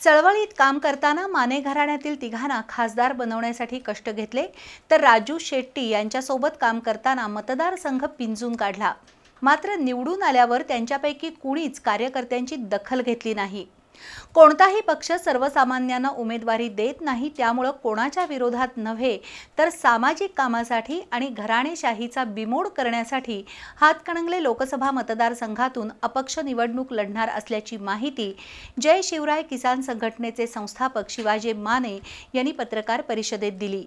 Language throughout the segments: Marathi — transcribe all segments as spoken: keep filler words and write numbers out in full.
चळवळीत काम करताना माने घराण्यातील तिघांना खासदार बनवण्यासाठी कष्ट घेतले, तर राजू शेट्टी यांच्यासोबत काम करताना मतदारसंघ पिंजून काढला। मात्र निवडून आल्यावर त्यांच्यापैकी कुणीच कार्यकर्त्यांची दखल घेतली नाही। कोणताही पक्ष सर्वसामान्यांना उमेदवारी देत नाही, त्यामुळे कोणाच्या विरोधात नव्हे तर सामाजिक कामासाठी आणि घराणेशाहीचा बिमोड करण्यासाठी हातकणंगले लोकसभा मतदारसंघातून अपक्ष निवडणूक लढणार असल्याची माहिती जय शिवराय किसान संघटनेचे संस्थापक शिवाजी माने यांनी पत्रकार परिषदेत दिली।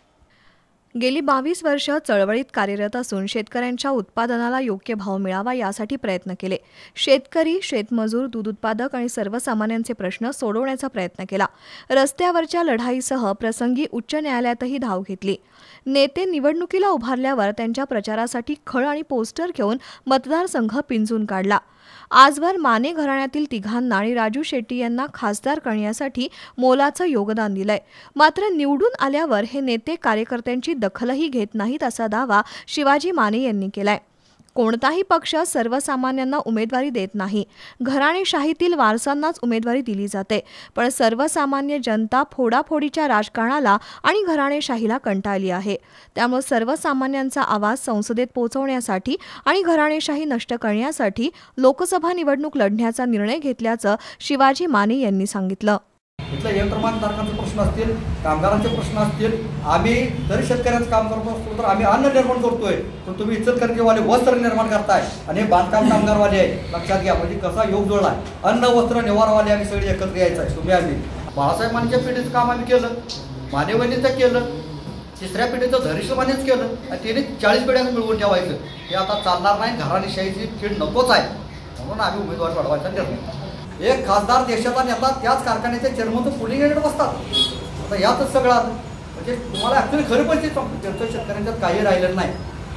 गेली बावीस वर्ष चळवळीत कार्यरत असून शेतकऱ्यांच्या उत्पादनाला योग्य भाव मिळावा यासाठी प्रयत्न केले। शेतकरी, शेतमजूर, दूध उत्पादक आणि सर्वसामान्यांचे प्रश्न सोडवण्याचा प्रयत्न केला। रस्त्यावरच्या लढाईसह प्रसंगी उच्च न्यायालयातही धाव घेतली। नेते निवडणुकीला उभारल्यावर त्यांच्या प्रचारासाठी खळ आणि पोस्टर घेऊन मतदारसंघ पिंजून काढला। आजवर माने घराण्यातील तिघांना आणि राजू शेट्टी यांना खासदार करण्यासाठी मोलाचं योगदान दिलंय। मात्र निवडून आल्यावर हे नेते कार्यकर्त्यांची दखलही घेत नाहीत असा दावा शिवाजी माने यांनी केलाय। कोणताही पक्ष सर्वसामान्यांना उमेदवारी देत नाही, घराणेशाहीतील वारसांनाच उमेदवारी दिली जाते, पण सर्वसामान्य जनता फोडाफोडीच्या राजकारणाला आणि घराणेशाहीला कंटाळली आहे। त्यामुळे सर्वसामान्यांचा आवाज संसदेत पोहोचवण्यासाठी आणि घराणेशाही नष्ट करण्यासाठी लोकसभा निवडणूक लढण्याचा निर्णय घेतल्याचं शिवाजी माने यांनी सांगितलं। इथल्या यंत्रमागधारकांचे प्रश्न असतील, कामगारांचे प्रश्न असतील, आम्ही जरी शेतकऱ्यांचं काम करत असतो तर आम्ही अन्न निर्माण करतोय, पण तुम्ही इचलकरंजीवाले वस्त्र निर्माण करताय आणि हे बांधकाम कामगारवाले आहे। लक्षात घ्या, म्हणजे कसा योग जोडला। अन्न वस्त्र निवारावाले आम्ही सगळे एकत्र यायचं आहे। तुम्ही आम्ही बाळासाहेब मानेच्या पिढीचं काम आम्ही केलं, मानेवहिनीचं केलं, तिसऱ्या पिढीचं धरीश्वर मानेच केलं आणि तिने चाळीस पिढ्यांना मिळवून ठेवायचं। हे आता चालणार नाही, घराणेशाहीची खेळ नकोच आहे, म्हणून आम्ही उमेदवार वाढवायचा निर्णय। एक खासदार देशाचा नेता त्याच कारखान्याचे चेअरमन पुलिंग एजंट बसतात। आता यातच सगळं म्हणजे तुम्हाला ॲक्च्युली खरी परिस्थिती सांगतो, त्यांचं शेतकऱ्यांच्यात काही राहिलेलं नाही।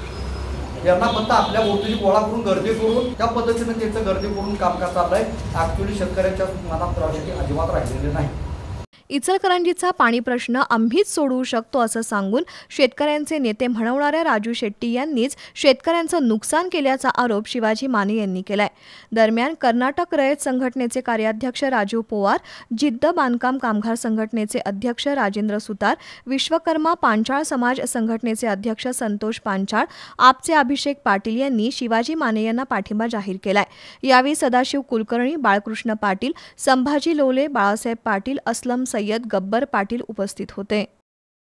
त्यांना फक्त आपल्या वोटीची गोळा करून गर्दी करून त्या पद्धतीने त्यांचं गर्दी करून कामकाज चाललंय। ॲक्च्युली शेतकऱ्यांच्या मनात प्रवाशाची अजिबात राहिलेली नाही। इचलकरंजीचा पाणी प्रश्न आम्हीच सोडवू शकतो असं सांगून शेतकऱ्यांचे नेते म्हणवणाऱ्या राजू शेट्टी यांनीच शेतकऱ्यांचं नुकसान केल्याचा आरोप शिवाजी माने यांनी केलाय। दरम्यान कर्नाटक रयत संघटनेचे कार्याध्यक्ष राजीव पवार, जिद्द बांधकाम कामगार संघटनेचे अध्यक्ष राजेंद्र सुतार, विश्वकर्मा पांचाळ समाज संघटनेचे अध्यक्ष संतोष पांचाळ, आपचे अभिषेक पाटील यांनी शिवाजी माने यांना पाठिंबा जाहीर केलाय। यावेळी सदाशिव कुलकर्णी, बाळकृष्ण पाटील, संभाजी लोले, बाळासाहेब पाटील, असलम सय्यद, गब्बर पाटील उपस्थित होते।